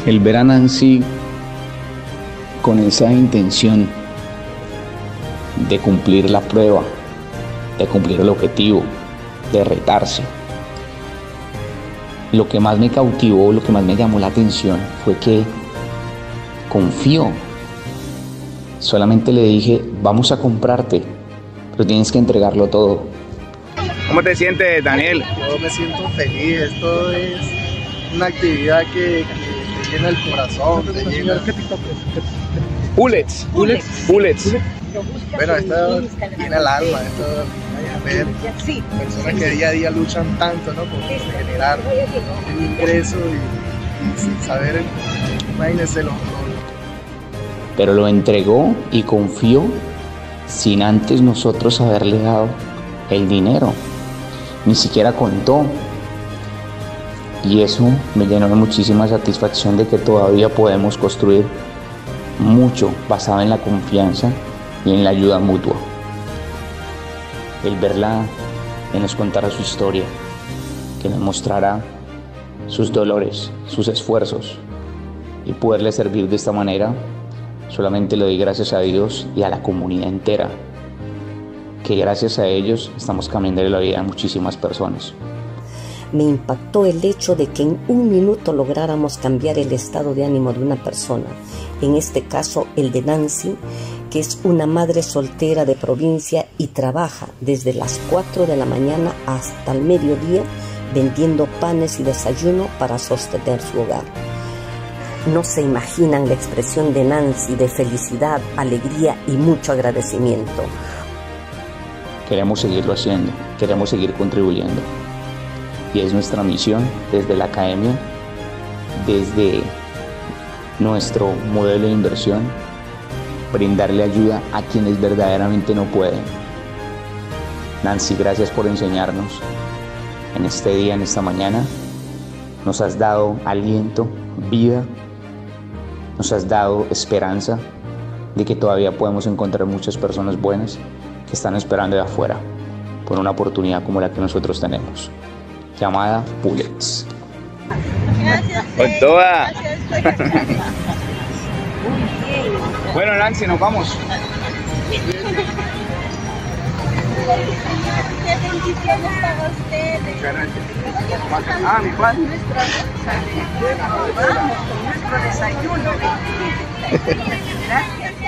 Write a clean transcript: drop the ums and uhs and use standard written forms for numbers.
El ver a Nancy con esa intención de cumplir la prueba, de cumplir el objetivo, de retarse. Lo que más me cautivó, lo que más me llamó la atención fue que confió. Solamente le dije, vamos a comprarte, pero tienes que entregarlo todo. ¿Cómo te sientes, Daniel? Yo me siento feliz. Esto es una actividad que te llena el corazón, te llena... Bullets. Bueno, esto llena el alma, esto ver personas que día a día luchan tanto, ¿no? Por generar un ingreso y sin saber, imagínense Pero lo entregó y confió sin antes nosotros haberle dado el dinero. Ni siquiera contó. Y eso me llenó de muchísima satisfacción de que todavía podemos construir mucho basado en la confianza y en la ayuda mutua. El verla, que nos contara su historia, que nos mostrara sus dolores, sus esfuerzos, y poderle servir de esta manera, solamente le doy gracias a Dios y a la comunidad entera, que gracias a ellos estamos cambiando la vida de muchísimas personas. Me impactó el hecho de que en un minuto lográramos cambiar el estado de ánimo de una persona, en este caso el de Nancy, que es una madre soltera de provincia y trabaja desde las 4 de la mañana hasta el mediodía vendiendo panes y desayuno para sostener su hogar. No se imaginan la expresión de Nancy de felicidad, alegría y mucho agradecimiento. Queremos seguirlo haciendo, queremos seguir contribuyendo. Y es nuestra misión desde la academia, desde nuestro modelo de inversión, brindarle ayuda a quienes verdaderamente no pueden. Nancy, gracias por enseñarnos en este día, en esta mañana. Nos has dado aliento, vida, nos has dado esperanza de que todavía podemos encontrar muchas personas buenas que están esperando de afuera por una oportunidad como la que nosotros tenemos, llamada Bullets. Gracias. Con toda. Gracias. Bueno, Nancy, nos vamos. Qué bendiciones para ustedes. Ah, mi padre. Vamos con nuestro desayuno. Gracias.